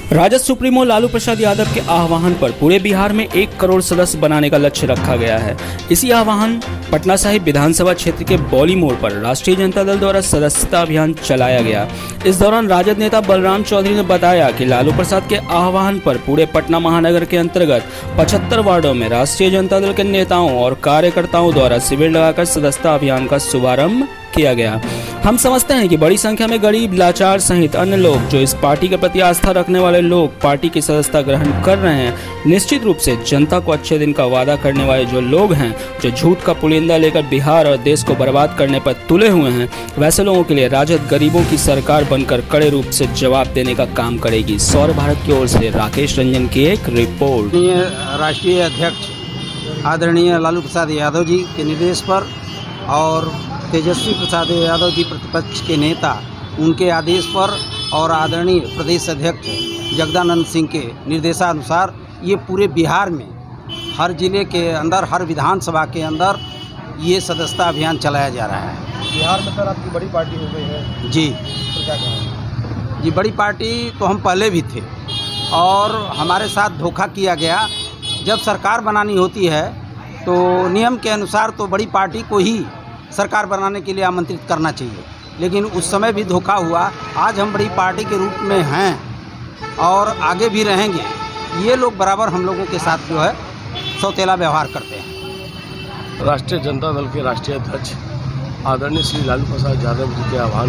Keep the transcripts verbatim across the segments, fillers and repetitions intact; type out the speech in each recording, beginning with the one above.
Rajad supremo Lalu Prasad Yadav के आह्वान पर पूरे बिहार में एक करोड़ सदस्य बनाने का लक्ष्य रखा गया है। इसी आह्वान पटना साहिब विधानसभा क्षेत्र के बौली मोड़ पर राष्ट्रीय जनता दल द्वारा सदस्यता अभियान चलाया गया। इस दौरान राजद नेता बलराम चौधरी ने बताया कि लालू प्रसाद के आह्वान पर पूरे पटना महानगर के अंतर्गत पचहत्तर वार्डों में राष्ट्रीय जनता दल के नेताओं और कार्यकर्ताओं द्वारा शिविर लगाकर सदस्यता अभियान का शुभारंभ किया गया। हम समझते हैं कि बड़ी संख्या में गरीब, लाचार सहित अन्य लोग जो इस पार्टी के प्रति आस्था रखने वाले लोग पार्टी की सदस्यता ग्रहण कर रहे हैं। निश्चित रूप से जनता को अच्छे दिन का वादा करने वाले जो लोग हैं, जो झूठ का पुलिंदा लेकर बिहार और देश को बर्बाद करने पर तुले हुए हैं, वैसे लोगों के लिए राजद गरीबों की सरकार बनकर कड़े रूप से जवाब देने का काम करेगी। सौर भारत की ओर से राकेश रंजन की एक रिपोर्ट। राष्ट्रीय अध्यक्ष आदरणीय लालू प्रसाद यादव जी के निर्देश पर और तेजस्वी प्रसाद यादव जी प्रतिपक्ष के नेता, उनके आदेश पर और आदरणीय प्रदेश अध्यक्ष जगदानंद सिंह के निर्देशानुसार ये पूरे बिहार में हर जिले के अंदर, हर विधानसभा के अंदर ये सदस्यता अभियान चलाया जा रहा है। बिहार में सर आपकी बड़ी पार्टी हो गई है जी। तो क्या कहें? जी, बड़ी पार्टी तो हम पहले भी थे और हमारे साथ धोखा किया गया। जब सरकार बनानी होती है तो नियम के अनुसार तो बड़ी पार्टी को ही सरकार बनाने के लिए आमंत्रित करना चाहिए, लेकिन उस समय भी धोखा हुआ। आज हम बड़ी पार्टी के रूप में हैं और आगे भी रहेंगे। ये लोग बराबर हम लोगों के साथ जो है सौतेला व्यवहार करते हैं। राष्ट्रीय जनता दल के राष्ट्रीय अध्यक्ष आदरणीय श्री लालू प्रसाद यादव जी के आह्वान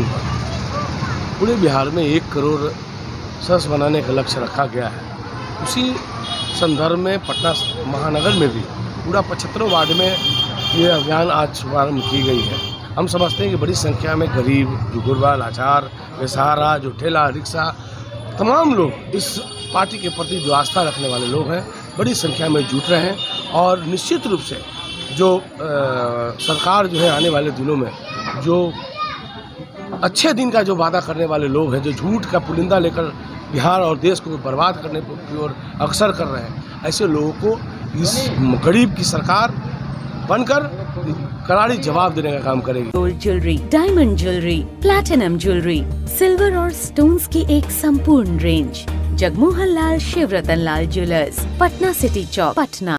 पर पूरे बिहार में एक करोड़ सदस्य बनाने का लक्ष्य रखा गया है। उसी संदर्भ में पटना महानगर में भी पूरा पचहत्तर वार्ड में ये अभियान आज शुभारम्भ की गई है। हम समझते हैं कि बड़ी संख्या में गरीब, जो गुरबा, लाचार, बेसहारा, जो ठेला रिक्शा, तमाम लोग इस पार्टी के प्रति जो आस्था रखने वाले लोग हैं, बड़ी संख्या में जुट रहे हैं। और निश्चित रूप से जो आ, सरकार जो है आने वाले दिनों में जो अच्छे दिन का जो वादा करने वाले लोग हैं, जो झूठ का पुलिंदा लेकर बिहार और देश को बर्बाद करने की ओर अक्सर कर रहे हैं, ऐसे लोगों को इस गरीब की सरकार बनकर करारी जवाब देने का काम करेगी। Gold jewellery, diamond jewellery, platinum jewellery, silver और स्टोन्स की एक संपूर्ण range. Jagmohan Lal Shivratan Lal jewellers, Patna city chowk, Patna.